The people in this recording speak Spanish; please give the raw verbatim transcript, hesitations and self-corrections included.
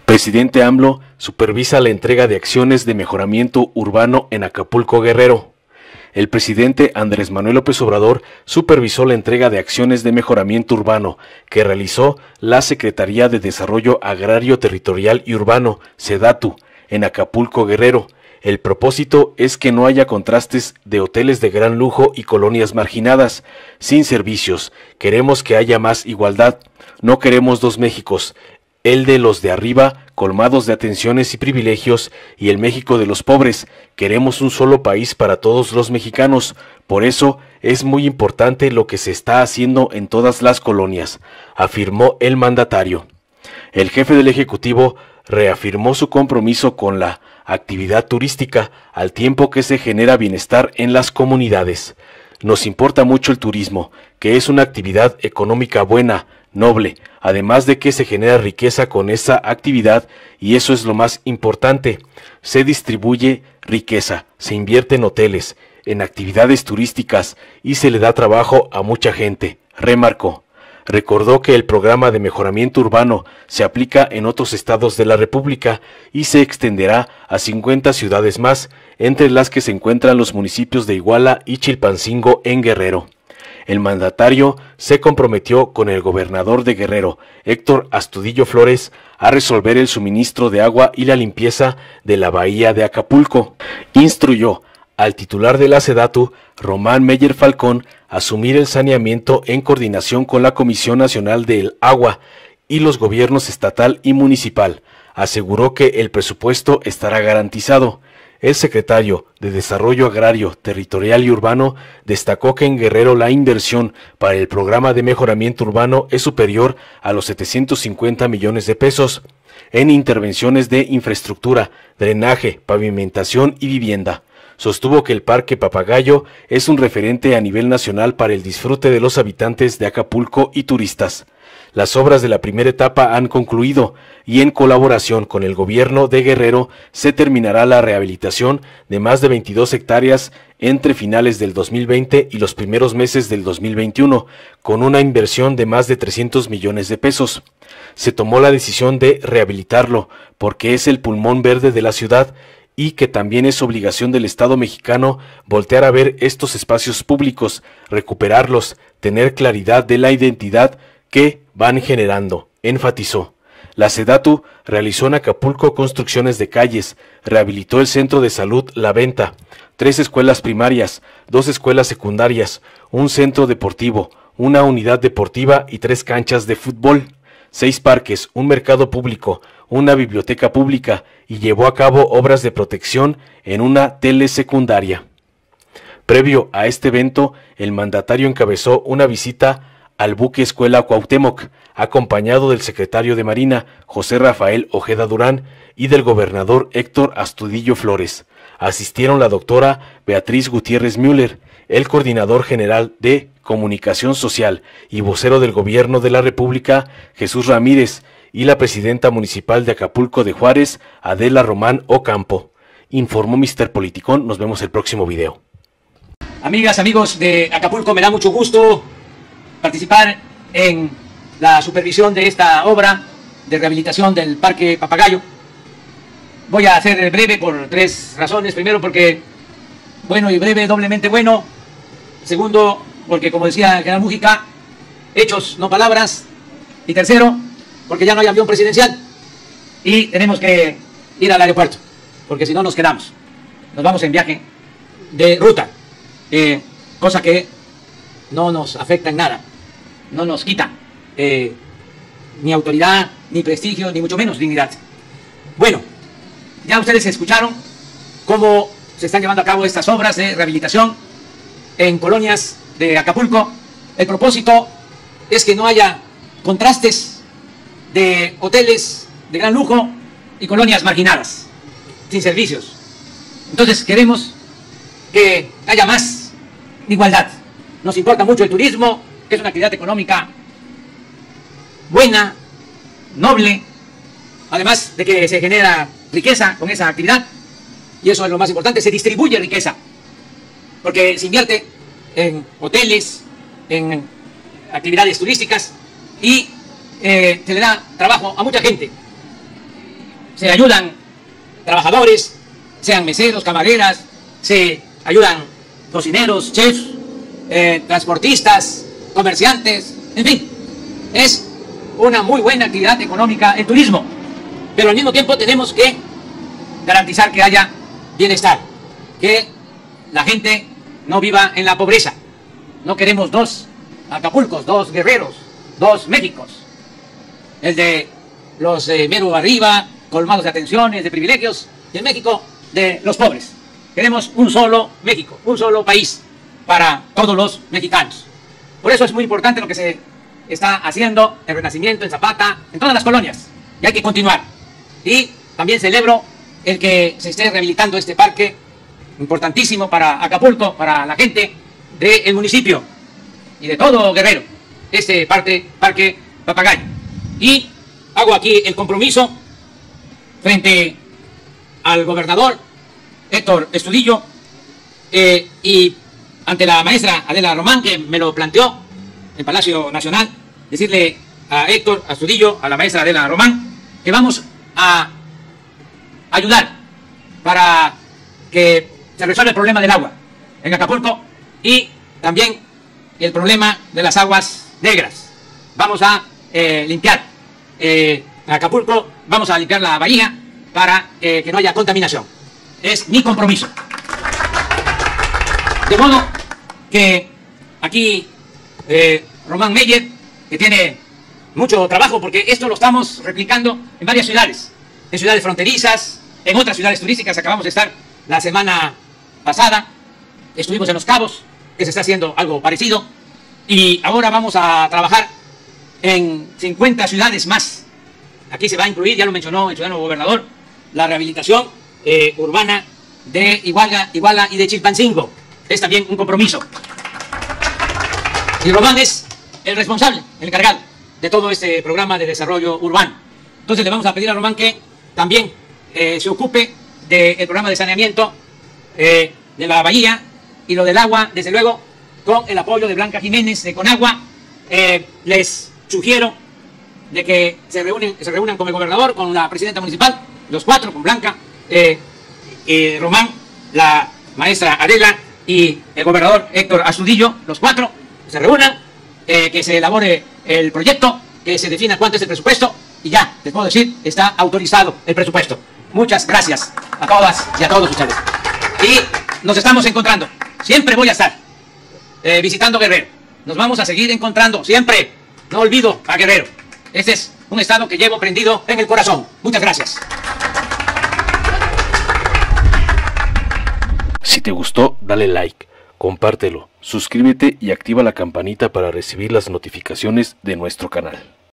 Presidente AMLO supervisa la entrega de acciones de mejoramiento urbano en Acapulco, Guerrero. El presidente Andrés Manuel López Obrador supervisó la entrega de acciones de mejoramiento urbano que realizó la Secretaría de Desarrollo Agrario Territorial y Urbano, SEDATU, en Acapulco, Guerrero. El propósito es que no haya contrastes de hoteles de gran lujo y colonias marginadas, sin servicios. Queremos que haya más igualdad. No queremos dos Méxicos. El de los de arriba, colmados de atenciones y privilegios, y el México de los pobres. Queremos un solo país para todos los mexicanos. Por eso es muy importante lo que se está haciendo en todas las colonias, afirmó el mandatario. El jefe del Ejecutivo reafirmó su compromiso con la actividad turística, al tiempo que se genera bienestar en las comunidades. Nos importa mucho el turismo, que es una actividad económica buena, noble, además de que se genera riqueza con esa actividad, y eso es lo más importante. Se distribuye riqueza, se invierte en hoteles, en actividades turísticas, y se le da trabajo a mucha gente, remarcó. Recordó que el programa de mejoramiento urbano se aplica en otros estados de la República y se extenderá a cincuenta ciudades más, entre las que se encuentran los municipios de Iguala y Chilpancingo en Guerrero. El mandatario se comprometió con el gobernador de Guerrero, Héctor Astudillo Flores, a resolver el suministro de agua y la limpieza de la bahía de Acapulco. Instruyó al titular de la SEDATU, Román Meyer Falcón, asumir el saneamiento en coordinación con la Comisión Nacional del Agua y los gobiernos estatal y municipal. Aseguró que el presupuesto estará garantizado. El secretario de Desarrollo Agrario, Territorial y Urbano destacó que en Guerrero la inversión para el programa de mejoramiento urbano es superior a los setecientos cincuenta millones de pesos en intervenciones de infraestructura, drenaje, pavimentación y vivienda. Sostuvo que el Parque Papagayo es un referente a nivel nacional para el disfrute de los habitantes de Acapulco y turistas. Las obras de la primera etapa han concluido y en colaboración con el gobierno de Guerrero se terminará la rehabilitación de más de veintidós hectáreas entre finales del dos mil veinte y los primeros meses del dos mil veintiuno, con una inversión de más de trescientos millones de pesos. Se tomó la decisión de rehabilitarlo porque es el pulmón verde de la ciudad y que también es obligación del Estado mexicano voltear a ver estos espacios públicos, recuperarlos, tener claridad de la identidad que van generando, enfatizó. La SEDATU realizó en Acapulco construcciones de calles, rehabilitó el centro de salud La Venta, tres escuelas primarias, dos escuelas secundarias, un centro deportivo, una unidad deportiva y tres canchas de fútbol, seis parques, un mercado público, una biblioteca pública y llevó a cabo obras de protección en una telesecundaria. Previo a este evento, el mandatario encabezó una visita al buque Escuela Cuauhtémoc, acompañado del secretario de Marina, José Rafael Ojeda Durán, y del gobernador Héctor Astudillo Flores. Asistieron la doctora Beatriz Gutiérrez Müller, el coordinador general de Comunicación Social y vocero del Gobierno de la República, Jesús Ramírez, y la presidenta municipal de Acapulco de Juárez, Adela Román Ocampo. Informó míster Politicón. Nos vemos el próximo video. Amigas, amigos de Acapulco, me da mucho gusto participar en la supervisión de esta obra de rehabilitación del Parque Papagayo. Voy a ser breve por tres razones. Primero, porque bueno y breve, doblemente bueno. Segundo, porque como decía el general Mújica, hechos, no palabras. Y tercero, porque ya no hay avión presidencial y tenemos que ir al aeropuerto, porque si no nos quedamos. Nos vamos en viaje de ruta, eh, cosa que no nos afecta en nada. No nos quita eh, ni autoridad, ni prestigio, ni mucho menos dignidad. Bueno, ya ustedes escucharon cómo se están llevando a cabo estas obras de rehabilitación en colonias de Acapulco. El propósito es que no haya contrastes de hoteles de gran lujo y colonias marginadas, sin servicios. Entonces queremos que haya más igualdad. Nos importa mucho el turismo, que es una actividad económica buena, noble, además de que se genera riqueza con esa actividad, y eso es lo más importante, se distribuye riqueza, porque se invierte en hoteles, en actividades turísticas, y eh, se le da trabajo a mucha gente. se ayudan trabajadores, sean meseros, camareras, se ayudan cocineros, chefs, eh, transportistas, comerciantes, en fin, es una muy buena actividad económica el turismo, pero al mismo tiempo tenemos que garantizar que haya bienestar, que la gente no viva en la pobreza. No queremos dos Acapulcos, dos Guerreros, dos Méxicos, el de los de mero arriba, colmados de atenciones, de privilegios, y el México de los pobres. Queremos un solo México, un solo país para todos los mexicanos. Por eso es muy importante lo que se está haciendo en Renacimiento, en Zapata, en todas las colonias, y hay que continuar. Y también celebro el que se esté rehabilitando este parque, importantísimo para Acapulco, para la gente del municipio y de todo Guerrero, este parque, parque Papagayo. Y hago aquí el compromiso frente al gobernador Héctor Estudillo eh, y ante la maestra Adela Román, que me lo planteó en Palacio Nacional, decirle a Héctor Astudillo, a la maestra Adela Román, que vamos a ayudar para que se resuelva el problema del agua en Acapulco y también el problema de las aguas negras. Vamos a eh, limpiar eh, Acapulco, vamos a limpiar la bahía para eh, que no haya contaminación. Es mi compromiso. De modo que aquí eh, Román Meyer, que tiene mucho trabajo, porque esto lo estamos replicando en varias ciudades, en ciudades fronterizas, en otras ciudades turísticas. Acabamos de estar la semana pasada, estuvimos en Los Cabos, que se está haciendo algo parecido, y ahora vamos a trabajar en cincuenta ciudades más. Aquí se va a incluir, ya lo mencionó el ciudadano gobernador, la rehabilitación eh, urbana de Iguala, Iguala y de Chilpancingo. Es también un compromiso. Y Román es el responsable, el encargado de todo este programa de desarrollo urbano. Entonces le vamos a pedir a Román que también eh, se ocupe del programa de saneamiento eh, de la bahía y lo del agua, desde luego, con el apoyo de Blanca Jiménez de Conagua. Eh, les sugiero de que se reúnen, se reúnan con el gobernador, con la presidenta municipal, los cuatro, con Blanca, eh, eh, Román, la maestra Adela y el gobernador Héctor Astudillo, los cuatro, se reúnan, eh, que se elabore el proyecto, que se defina cuánto es el presupuesto, y ya, les puedo decir, está autorizado el presupuesto. Muchas gracias a todas y a todos ustedes. Y nos estamos encontrando. Siempre voy a estar eh, visitando Guerrero. Nos vamos a seguir encontrando, siempre. No olvido a Guerrero. Este es un estado que llevo prendido en el corazón. Muchas gracias. Si te gustó, dale like, compártelo, suscríbete y activa la campanita para recibir las notificaciones de nuestro canal.